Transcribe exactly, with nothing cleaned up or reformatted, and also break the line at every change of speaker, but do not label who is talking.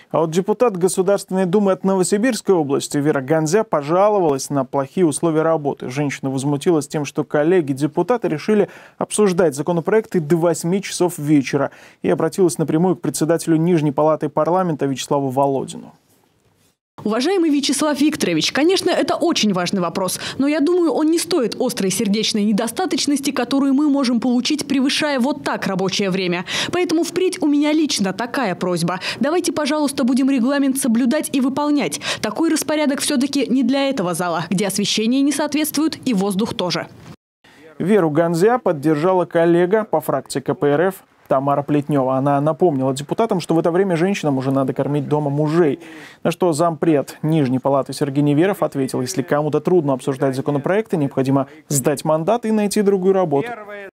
А вот депутат Государственной Думы от Новосибирской области Вера Ганзя пожаловалась на плохие условия работы. Женщина возмутилась тем, что коллеги-депутаты решили обсуждать законопроекты до восьми часов вечера, и обратилась напрямую к председателю Нижней палаты парламента Вячеславу Володину.
Уважаемый Вячеслав Викторович, конечно, это очень важный вопрос, но я думаю, он не стоит острой сердечной недостаточности, которую мы можем получить, превышая вот так рабочее время. Поэтому впредь у меня лично такая просьба. Давайте, пожалуйста, будем регламент соблюдать и выполнять. Такой распорядок все-таки не для этого зала, где освещение не соответствует и воздух тоже.
Веру Ганзя поддержала коллега по фракции ка пэ эр эф Тамара Плетнева. Она напомнила депутатам, что в это время женщинам уже надо кормить дома мужей. На что зампред Нижней палаты Сергей Неверов ответил: если кому-то трудно обсуждать законопроекты, необходимо сдать мандат и найти другую работу.